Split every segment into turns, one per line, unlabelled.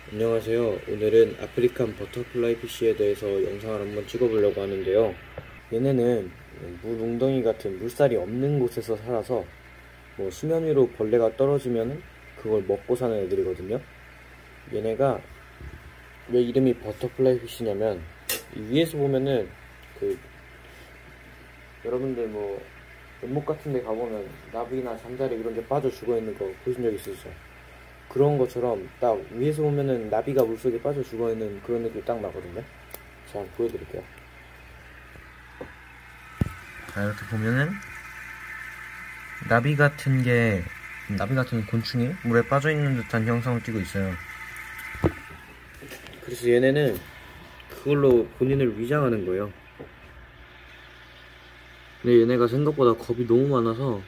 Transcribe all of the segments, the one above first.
안녕하세요. 오늘은 아프리칸 버터플라이 피쉬에 대해서 영상을 한번 찍어보려고 하는데요. 얘네는 물 웅덩이 같은 물살이 없는 곳에서 살아서 수면 위로 벌레가 떨어지면 그걸 먹고 사는 애들이거든요. 얘네가 왜 이름이 버터플라이 피쉬냐면 이 위에서 보면은 그 여러분들 연못 같은 데 가보면 나비나 잠자리 이런 게 빠져 죽어 있는 거 보신 적 있으시죠? 그런 것처럼 딱 위에서 보면은 나비가 물속에 빠져 죽어 있는 그런 느낌이 딱 나거든요. 자, 한번 보여드릴게요. 자, 이렇게 보면은 나비 같은 곤충이 물에 빠져 있는 듯한 형상을 띠고 있어요. 그래서 얘네는 그걸로 본인을 위장하는 거예요. 근데 얘네가 생각보다 겁이 너무 많아서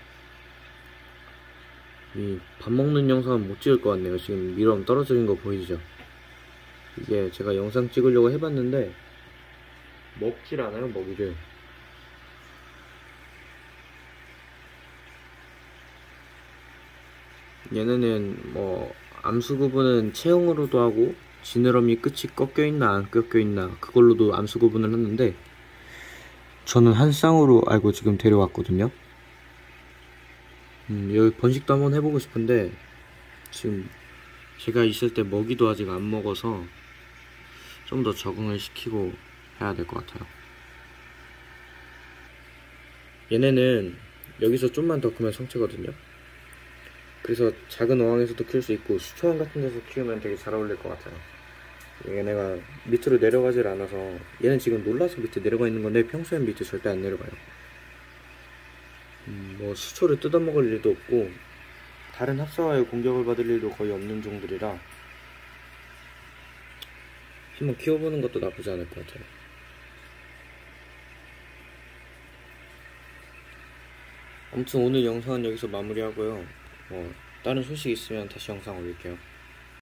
이 밥 먹는 영상은 못 찍을 것 같네요. 지금 미럼 떨어지는 거 보이시죠? 이게 제가 영상 찍으려고 해봤는데 먹질 않아요, 먹이를. 얘네는 암수 구분은 체형으로도 하고 지느러미 끝이 꺾여있나 안 꺾여있나 그걸로도 암수 구분을 하는데 저는 한 쌍으로 알고 지금 데려왔거든요. 여기 번식도 한번 해보고 싶은데 지금 제가 있을 때 먹이도 아직 안 먹어서 좀 더 적응을 시키고 해야 될 것 같아요. 얘네는 여기서 좀만 더 크면 성체거든요. 그래서 작은 어항에서도 키울 수 있고 수초원 같은 데서 키우면 되게 잘 어울릴 것 같아요. 얘네가 밑으로 내려가질 않아서 얘는 지금 놀라서 밑에 내려가 있는 건데 평소엔 밑에 절대 안 내려가요. 수초를 뜯어먹을 일도 없고 다른 합사와의 공격을 받을 일도 거의 없는 종들이라 한번 키워보는 것도 나쁘지 않을 것 같아요. 아무튼 오늘 영상은 여기서 마무리하고요. 다른 소식 있으면 다시 영상 올릴게요.